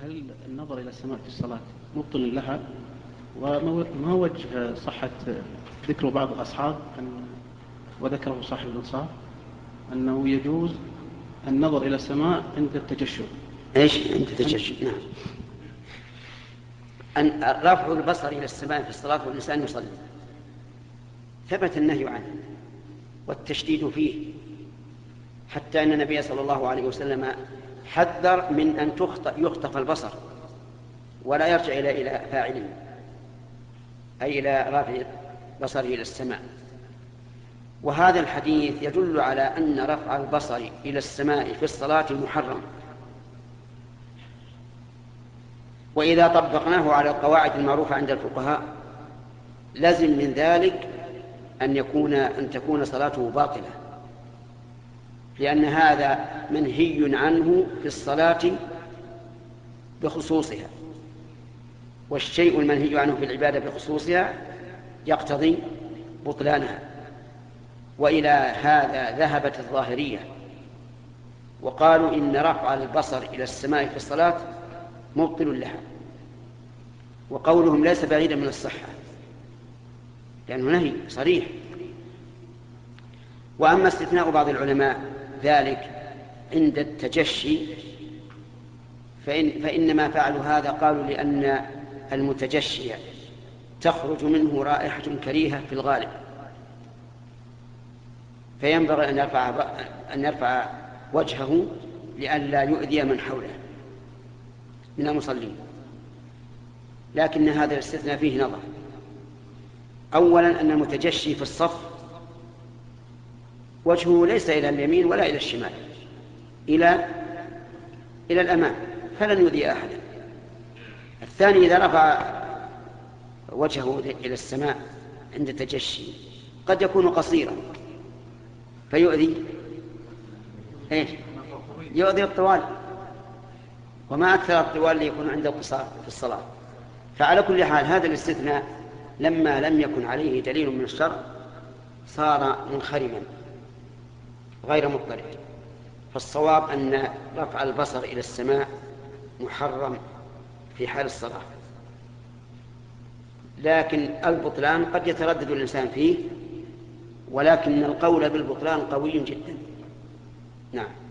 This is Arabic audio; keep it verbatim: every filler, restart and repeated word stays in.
هل النظر إلى السماء في الصلاة مبطل لها؟ وما وجه صحة ذكر بعض الأصحاب أن وذكره صاحب الإنصاف أنه يجوز النظر إلى السماء عند التجشع؟ إيش عند التجشع؟ نعم. أن رفع البصر إلى السماء في الصلاة والإنسان يصلي ثبت النهي عنه والتشديد فيه، حتى أن النبي صلى الله عليه وسلم حذر من أن يخطف البصر ولا يرجع إلى إلى فاعله، أي إلى رافع بصره إلى السماء. وهذا الحديث يدل على أن رفع البصر إلى السماء في الصلاة محرم. وإذا طبقناه على القواعد المعروفة عند الفقهاء لازم من ذلك أن يكون أن تكون صلاته باطلة، لأن هذا منهي عنه في الصلاة بخصوصها، والشيء المنهي عنه في العبادة بخصوصها يقتضي بطلانها. وإلى هذا ذهبت الظاهرية وقالوا إن رفع البصر إلى السماء في الصلاة مبطل لها، وقولهم ليس بعيدا من الصحة لأنه نهي صريح. وأما استثناء بعض العلماء ذلك عند التجشي فإن فإنما فعلوا هذا قالوا لأن المتجشي تخرج منه رائحة كريهة في الغالب، فينبغي أن يرفع, أن يرفع وجهه لئلا يؤذي من حوله من المصلين. لكن هذا الاستثناء فيه نظر. أولا أن المتجشي في الصف وجهه ليس إلى اليمين ولا إلى الشمال، إلى إلى الأمام، فلن يؤذي أحدا. الثاني إذا رفع وجهه إلى السماء عند التجشي قد يكون قصيرا فيؤذي إيش؟ يؤذي الطوال، وما أكثر الطوال ليكون عند القصار في الصلاة. فعلى كل حال هذا الاستثناء لما لم يكن عليه دليل من الشرع صار منخرما غير مضطرد. فالصواب أن رفع البصر إلى السماء محرم في حال الصلاة، لكن البطلان قد يتردد الإنسان فيه، ولكن القول بالبطلان قوي جدا. نعم.